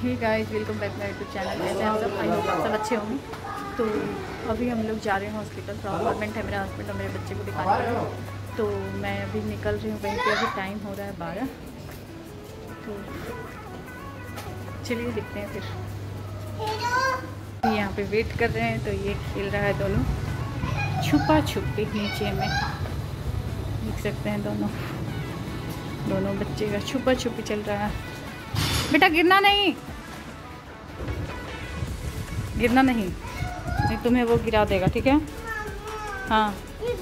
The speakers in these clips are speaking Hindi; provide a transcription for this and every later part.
Hey guys, welcome back my YouTube channel. कैसे हैं सब? आई होप आप सब अच्छे होंगे। तो अभी हम लोग जा रहे हैं हॉस्पिटल। तो अपॉइंटमेंट है मेरा हस्बैंड और मेरे बच्चे को दिखाने के लिए। तो मैं अभी निकल रही हूँ वहीं पे। अभी टाइम हो रहा है 12। तो चलिए देखते हैं फिर। यहाँ पे वेट कर रहे हैं। तो ये खेल रहा है दोनों छुपा छुपी नीचे में, देख सकते हैं। दोनों बच्चे का छुपा छुपी चल रहा है। बेटा गिरना नहीं, गिरना नहीं, नहीं तुम्हें वो गिरा देगा, ठीक है? हाँ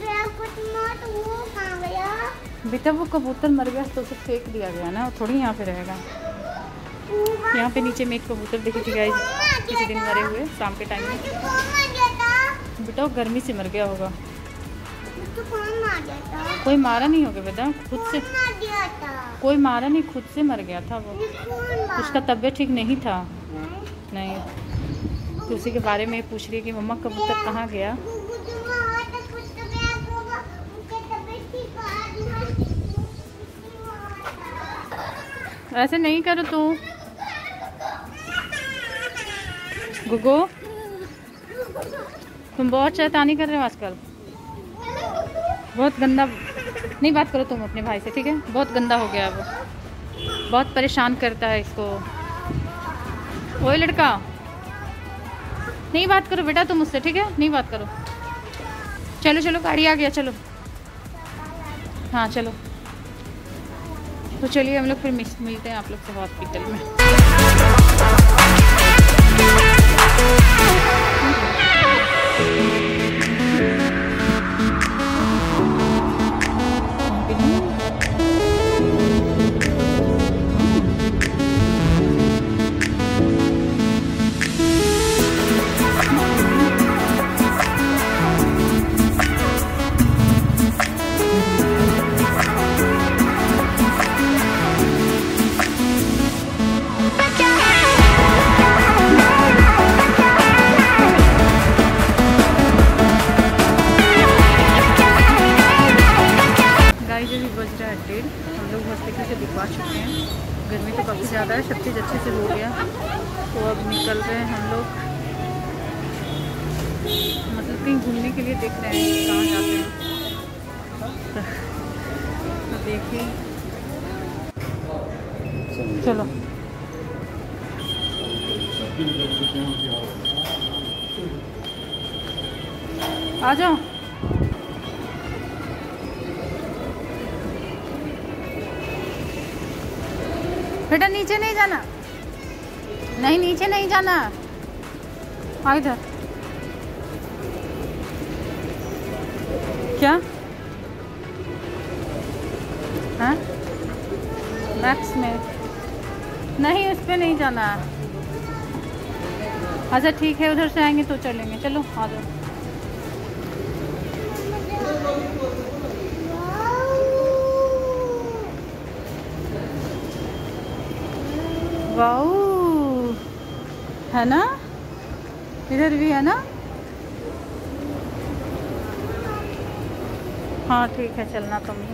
बेटा, वो कबूतर मर गया तो उसे फेंक दिया गया ना, थोड़ी यहाँ पे रहेगा। यहाँ पे नीचे में एक कबूतर देखी थी गाइस, किसी दिन मरे हुए शाम के टाइम में। बेटा वो गर्मी से मर गया होगा। तो कौन मार देता? कोई मारा नहीं होगा बेटा, खुद से कोई मारा नहीं, खुद से मर गया था वो। उसका तबीयत ठीक नहीं था। नहीं तो उसी के बारे में पूछ रही है कि मम्मा कबूतर कहाँ गया। ऐसे नहीं करो तू गुगो, तुम बहुत शैतानी कर रहे हो आजकल। बहुत गंदा, नहीं बात करो तुम अपने भाई से, ठीक है? बहुत गंदा हो गया वो, बहुत परेशान करता है इसको। ओए लड़का, नहीं बात करो बेटा तुम मुझसे, ठीक है? नहीं बात करो। चलो चलो, गाड़ी आ गया, चलो। हाँ चलो। तो चलिए हम लोग फिर मिलते हैं आप लोग से हॉस्पिटल में। हम लोग हॉस्पिटल से दिखवा चुके हैं। गर्मी तो काफ़ी ज़्यादा है, सब चीज़ अच्छे से हो गया। तो अब निकल रहे हैं हम लोग, मतलब कहीं घूमने के लिए देख रहे हैं कहाँ जाते हैं। तो देखिए, चलो आ जाओ। बेटा नीचे नहीं जाना, नहीं नीचे नहीं जाना। आ इधर। क्या? हाँ मैक्स में नहीं, उस पर नहीं जाना। अच्छा ठीक है, उधर से आएंगे तो चलेंगे। चलो आ जाओ। वाओ, है ना? इधर भी है ना? हाँ ठीक है, चलना तुम भी।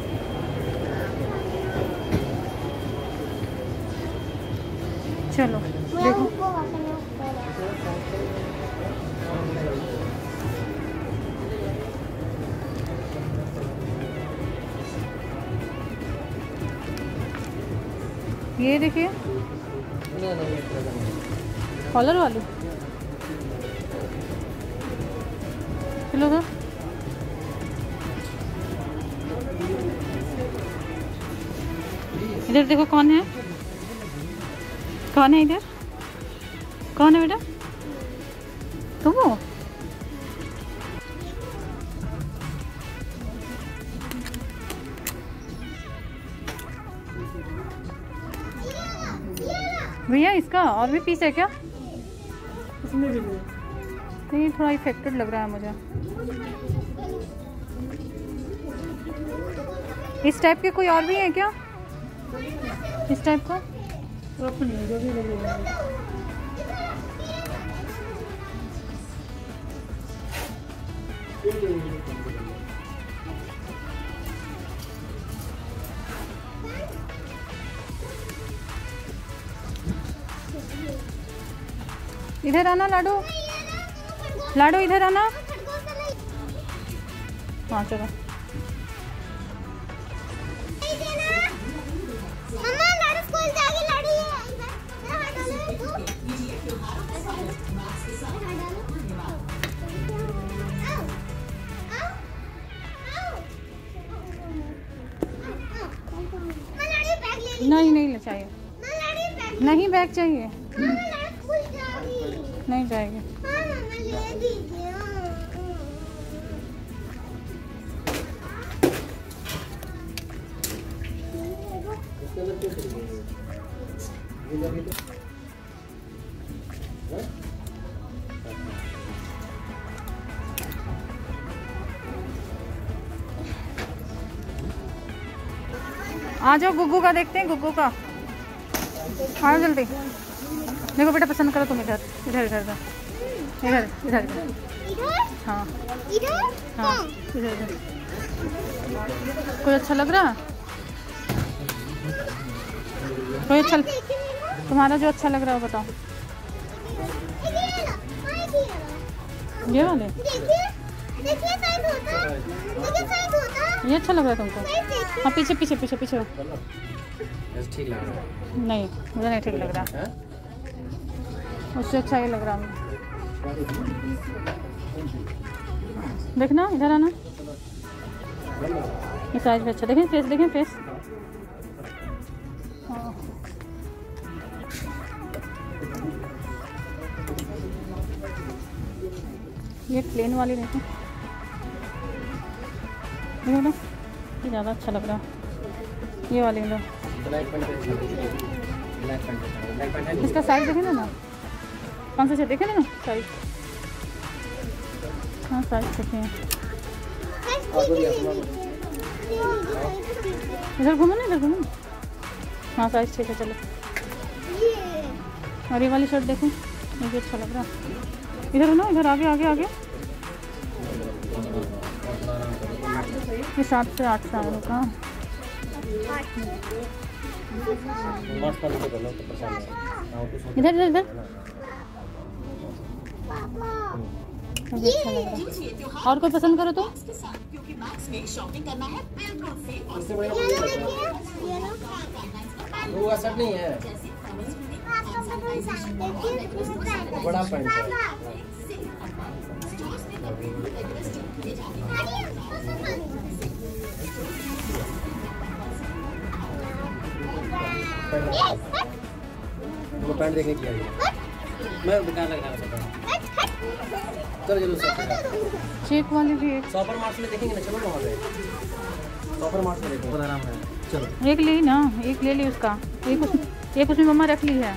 चलो देखो, ये देखिए कॉलर वाली। चलो तो इधर देखो, कौन है? कौन है इधर? कौन है बेटा? तुम हो? भैया इसका और भी पीस है क्या? इसमें भी नहीं, थोड़ा इफेक्टेड लग रहा है मुझे। इस टाइप के कोई और भी है क्या? इस टाइप का इधर आना लाडो, लाडो इधर आना। हाँ चलो। नहीं नहीं ले चाहिए, नहीं बैग चाहिए, नहीं जाएगी। आ जाओ, गुग्गू का देखते हैं, गुग्गू का। आओ जल्दी। देखो बेटा, पसंद करो तुम। इधर इधर इधर इधर इधर इधर इधर। हाँ हाँ, इधर इधर। कोई अच्छा लग रहा? कोई अच्छा, तुम्हारा जो अच्छा लग रहा है बताओ। ये वाले ये अच्छा लग रहा है तुमको? हाँ पीछे पीछे पीछे पीछे। ठीक लग रहा है? नहीं मुझे नहीं ठीक लग रहा, उससे अच्छा ये लग रहा है। देखना, इधर आना। ये साइज भी अच्छा, देखें फेस, देखें फेस। हाँ ये प्लेन वाली देखें, देखो ना ये ज़्यादा अच्छा लग रहा है। ये वाली लो, इसका साइज देखें ना 5 से 6 देखें ना साइज। हाँ साइज देखें। इधर घूमो ना, इधर घूमो। हाँ साइज 6 है, चलो। और ये वाली शर्ट देखें, मुझे अच्छा लग रहा है। इधर ना, इधर आगे आगे आगे। ये 7 से 8 साल का। इधर इधर इधर। मुझे अच्छा लग रहा है। और कोई पसंद करो तो। वो असर नहीं है, बड़ा पैंट है। वो पैंट देखने की आई है, मैं दुकान लगा रहा था। चलो चलो चेक वाली भी एक। सुपर मार्ट में देखेंगे ना, चलो वहाँ पे सुपर मार्ट में देखो, आराम है। चलो एक ली ना, एक ले ली उसका, एक उसमें मम्मा रख ली है।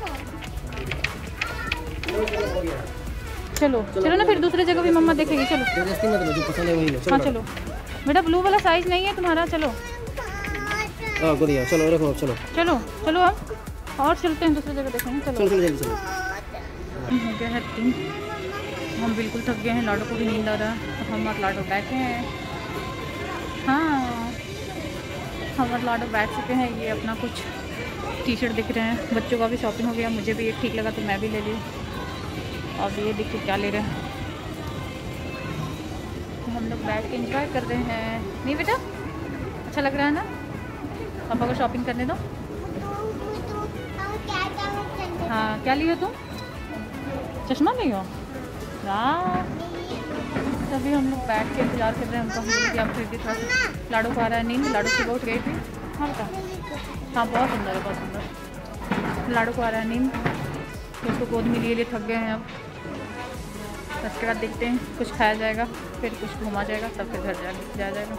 चलो चलो ना, फिर दूसरी जगह भी मम्मा देखेगी। चलो जबरदस्ती मत लो, जो पसंद है वही लो। हाँ चलो बेटा, ब्लू वाला साइज नहीं है तुम्हारा। चलो हाँ गुड़िया, चलो रखो अब, चलो चलो चलो अब और चलते हैं, दूसरी जगह देखेंगे। चलो चलो जल्दी चलो। हो गया है 3, हम बिल्कुल थक गए हैं, लाडो को भी नींद आ रहा है। तो हम और लाडो बैठे हैं। हाँ हम और लाडो बैठ चुके हैं। ये अपना कुछ टी शर्ट दिख रहे हैं, बच्चों का भी शॉपिंग हो गया। मुझे भी एक ठीक लगा तो मैं भी ले ली। और ये देखिए क्या ले रहे हैं। तो हम लोग बैठ के एंजॉय कर रहे हैं। नहीं बेटा, अच्छा लग रहा है ना? पापा को शॉपिंग करने दो। हाँ क्या लियो तुम? चश्मा लियो? वाह। तभी हम लोग बैठ के इंतजार कर रहे हैं उनका। आप फिर भी थोड़ा लाडो को आ रहा है नींद। लाडो सुबह उठ गई थी। हाँ बेटा, हाँ बहुत सुंदर है, बहुत सुंदर। लाडो को आ रहा है नींद, तो उसको गोद में लिए थक गए हैं अब। उसके बाद देखते हैं, कुछ खाया जाएगा, फिर कुछ घूमा जाएगा, तब फिर घर जाया जाएगा।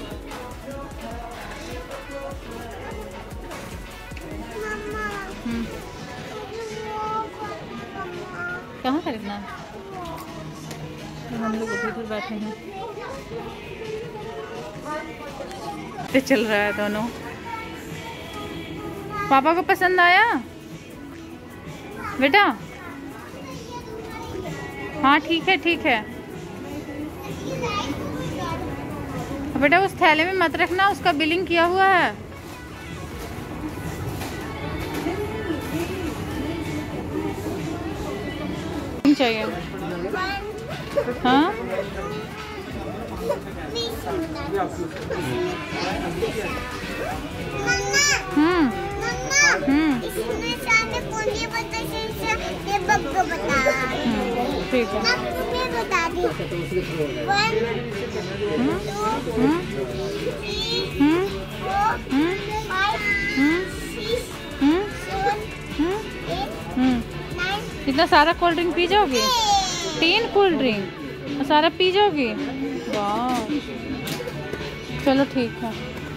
कहाँ खरीदना है? तो हम लोग उधर बैठे हैं, तो चल रहा है दोनों। पापा को पसंद आया बेटा? हाँ ठीक है ठीक है। बेटा उस थैले में मत रखना, उसका बिलिंग किया हुआ है। चाहिए? हाँ ठीक है। बता दी 1 2 इतना सारा कोल्ड ड्रिंक पी जाओगी? 3 कोल्ड ड्रिंक सारा पी जाओगी? वाह चलो ठीक है।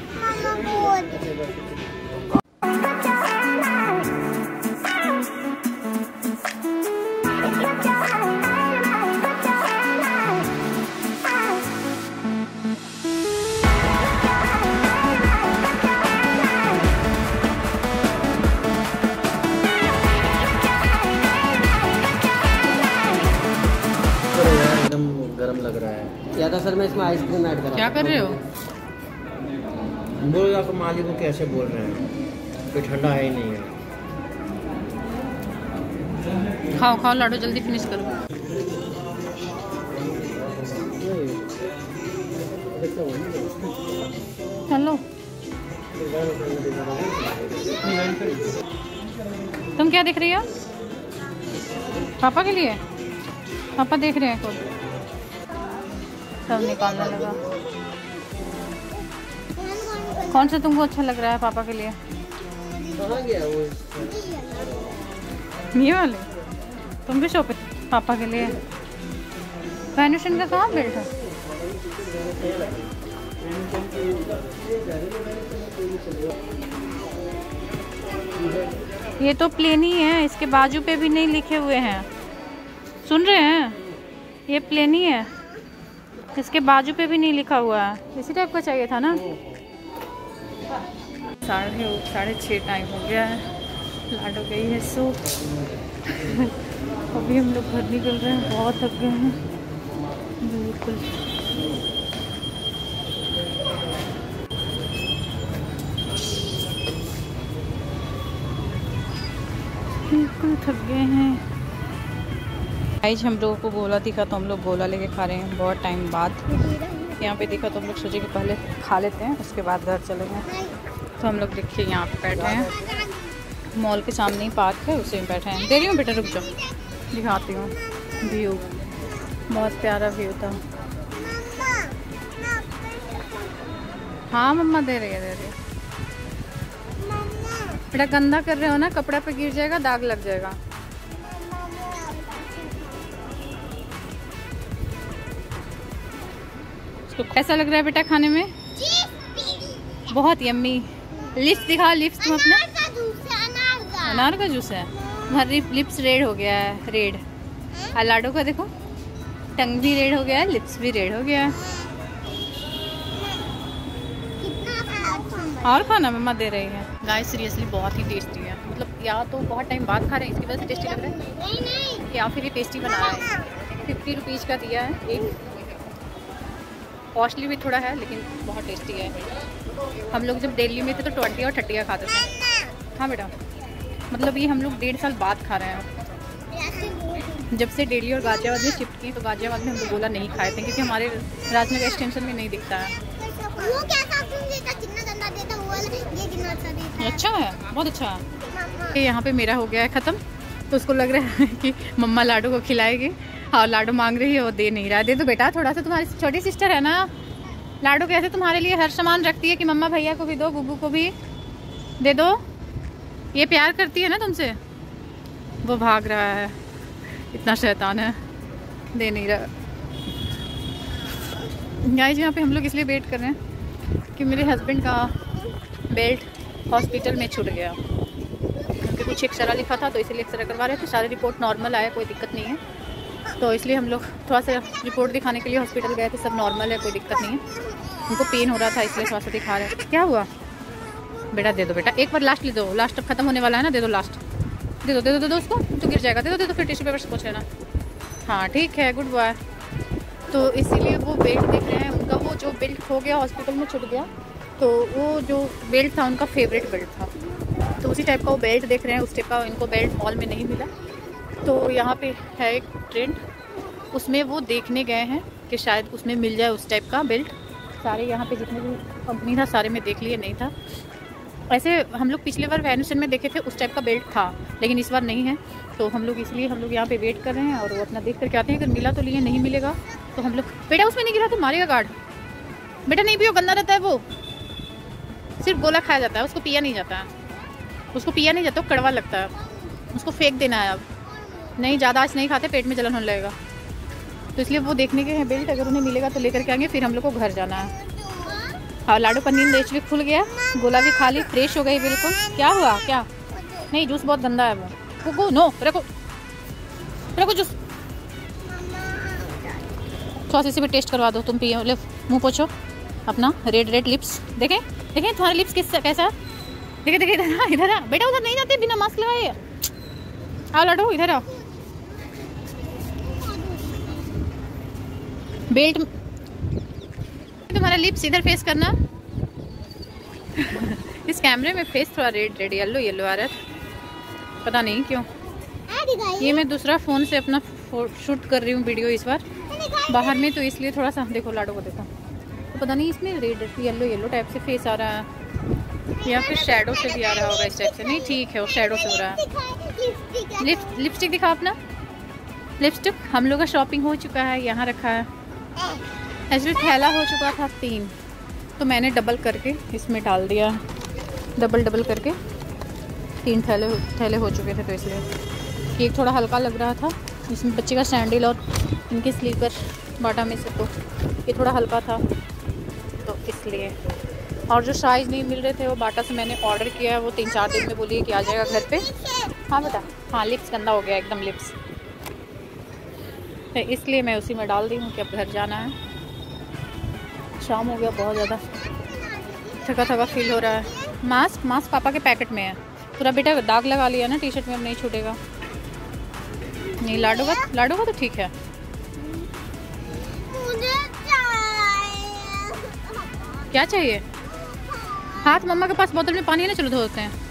एकदम गर्म लग रहा है। या तो सर मैं इसमें आइसक्रीम ऐड करा। क्या कर रहे हो? बोल आप मालिक को कैसे बोल रहे हैं? कोई ठंडा है ही नहीं है। खाओ खाओ लाडो, जल्दी फिनिश करो। चलो तुम क्या देख रही हो? पापा के लिए? पापा देख रहे हैं खुद। सब निकालने लगा। कौन सा तुमको अच्छा लग रहा है पापा के लिए? कहाँ गया वो? ये वाले? तुम भी शॉपिंग पापा के लिए? वैनुशन का कहाँ बेल्ट है? ये तो प्लेन ही है, इसके बाजू पे भी नहीं लिखे हुए हैं। सुन रहे हैं? ये प्लेन ही है, इसके बाजू पे भी नहीं लिखा हुआ है। इसी टाइप का चाहिए था ना। 6:30 टाइम हो गया है। लाडो गई है सो। अभी हम लोग घर निकल रहे हैं, बहुत थक गए हैं बिल्कुल। बिल्कुल थक गए हैं। आज हम लोगों को गोला दिखा तो हम लोग गोला लेके खा रहे हैं बहुत टाइम बाद। यहाँ पे देखा तो हम लोग सोचे कि पहले खा लेते हैं उसके बाद घर चलेंगे। तो हम लोग देखिए यहाँ पे बैठे हैं, मॉल के सामने ही पार्क है, उसी में बैठे हैं। दे रही हूँ बेटा, रुक जाओ दिखाती हूँ व्यू। बहुत प्यारा व्यू था। हाँ मम्मा दे रही है, दे रही है। बेटा गंदा कर रहे हो ना, कपड़ा पे गिर जाएगा, दाग लग जाएगा। इसको कैसा लग रहा है बेटा खाने में? बहुत यम्मी। लिप्स दिखा, लिप्स तुम अपना। अनार का जूस है। तुम्हारी लिप्स रेड हो गया है, रेड। लाडो का देखो, टंग भी रेड हो गया है, लिप्स भी रेड हो गया है। और खाना मम्मा दे रही है। गाइस सीरियसली बहुत ही टेस्टी है। मतलब या तो बहुत टाइम बाद खा रहे हैं इसकी वजह से टेस्टी लग रहा है, या फिर ये टेस्टी बना रहा है। 50 रुपीज़ का दिया है एक। कॉस्टली भी थोड़ा है लेकिन बहुत टेस्टी है। हम लोग जब दिल्ली में थे तो 20 और 30 खाते थे। हाँ बेटा, मतलब ये हम लोग 1.5 साल बाद खा रहे हैं। जब से दिल्ली और गाजियाबाद में शिफ्ट किए तो गाजियाबाद में हम लोग गोला नहीं खाए थे क्योंकि हमारे राजनगर एक्सटेंशन में नहीं दिखता है। वो कैसा देता, कितना गंदा देता, वो वाला ये कितना अच्छा देता है। अच्छा है, बहुत अच्छा है। यहाँ पे मेरा हो गया है ख़त्म, तो उसको लग रहा है कि मम्मा लाडू को खिलाएगी और लाडू मांग रही है, वो दे नहीं रहा है। दे दो बेटा थोड़ा सा, तुम्हारी छोटी सिस्टर है ना। लाडू कैसे तुम्हारे लिए हर सामान रखती है कि मम्मा भैया को भी दो, बुब्बू को भी दे दो। ये प्यार करती है ना तुमसे। वो भाग रहा है, इतना शैतान है, दे नहीं रहा। गाइस यहाँ पे हम लोग इसलिए वेट कर रहे हैं कि मेरे हस्बैंड का बेल्ट हॉस्पिटल में छूट गया क्योंकि कुछ एक्सरा लिखा था, तो इसलिए एक्सरा करवा रहे थे। सारी रिपोर्ट नॉर्मल आया, कोई दिक्कत नहीं है। तो इसलिए हम लोग थोड़ा सा रिपोर्ट दिखाने के लिए हॉस्पिटल गए थे। सब नॉर्मल है, कोई दिक्कत नहीं है। उनको पेन हो रहा था इसलिए थोड़ा सा दिखा रहे हैं। क्या हुआ बेटा? दे दो बेटा, एक बार लास्ट ले दो। लास्ट अब खत्म होने वाला है ना, दे दो लास्ट। दे दो दे दो दे दो उसको, तो गिर जाएगा। दे दो दे दो, फिर टिश्यू पेपर से पोंछ लेना। हाँ ठीक है, गुड बॉय। तो इसीलिए वो बेल्ट देख रहे हैं। उनका वो जो बेल्ट खो गया हॉस्पिटल में, छूट गया, तो वो जो बेल्ट था उनका फेवरेट बेल्ट था, तो उसी टाइप का वो बेल्ट देख रहे हैं। उस टाइप का इनको बेल्ट मॉल में नहीं मिला, तो यहाँ पे है एक ट्रेंड, उसमें वो देखने गए हैं कि शायद उसमें मिल जाए उस टाइप का बेल्ट। सारे यहाँ पे जितने भी कंपनी था सारे में देख लिए, नहीं था। ऐसे हम लोग पिछले बार वैनुसन में देखे थे उस टाइप का बेल्ट था, लेकिन इस बार नहीं है। तो हम लोग इसलिए हम लोग यहाँ पे वेट कर रहे हैं और वो अपना देख करके आते हैं। अगर मिला तो लिए, नहीं मिलेगा तो हम लोग। बेटा उसमें नहीं गिरा तो मारेगा गार्ड। बेटा नहीं पियो, गंदा रहता है वो, सिर्फ गोला खाया जाता है, उसको पिया नहीं जाता है। उसको पिया नहीं जाता, कड़वा लगता है, उसको फेंक देना है। अब नहीं, ज़्यादा आज नहीं खाते, पेट में जलन होने लगेगा। तो इसलिए वो देखने के हैं बेल्ट, अगर उन्हें मिलेगा तो लेकर के आएंगे। फिर हम लोग को घर जाना है। हाँ, लाडू पनीर देश भी खुल गया, गोला भी खा ली, फ्रेश हो गई बिल्कुल। क्या हुआ? क्या नहीं, जूस बहुत गंदा है वो। गो नो, रखो रखो जूस। थोड़ा सा भी टेस्ट करवा दो, तुम पियो। ले मुँह पोछो अपना। रेड रेड लिप्स, देखें देखें तुम्हारे लिप्स कैसा। देखे देखे इधर आ बेटा, उधर नहीं जाते बिना मास्क लगाए। आओ लाडू, इधर आओ। बेल्ट तुम्हारा लिप्स इधर फेस करना। इस कैमरे में फेस थोड़ा रेड रेड येलो येलो आ रहा है, पता नहीं क्यों। ये मैं दूसरा फ़ोन से अपना शूट कर रही हूँ वीडियो इस बार बाहर में, तो इसलिए थोड़ा सा देखो लाडू को देखो, तो पता नहीं इसमें रेड येलो येलो टाइप से फेस आ रहा है, या फिर शेडो से भी आ रहा होगा इस टाइप से। नहीं ठीक है, वो शेडो से हो रहा है। लिपस्टिक दिखा अपना। लिपस्टिक हम लोग का शॉपिंग हो चुका है, यहाँ रखा है। एक्चुअली थैला हो चुका था 3, तो मैंने डबल करके इसमें डाल दिया। डबल करके 3 थैले हो चुके थे, तो इसलिए एक थोड़ा हल्का लग रहा था। इसमें बच्चे का सैंडल और इनके स्लीपर बाटा में से, तो ये थोड़ा हल्का था, तो इसलिए। और जो साइज़ नहीं मिल रहे थे वो बाटा से मैंने ऑर्डर किया है, वो 3-4 दिन में बोलिए कि आ जाएगा घर पे। हाँ बेटा, हाँ लिप्स गंदा हो गया एकदम लिप्स, तो इसलिए मैं उसी में डाल दी हूँ कि अब घर जाना है। शाम हो गया, बहुत ज़्यादा थका थका फील हो रहा है। मास्क पापा के पैकेट में है पूरा। बेटा दाग लगा लिया ना टी शर्ट में, अब नहीं छूटेगा। नहीं लाडू का तो ठीक है। क्या चाहिए? हाथ मम्मा के पास बोतल में पानी है ना, चलो धोते हैं।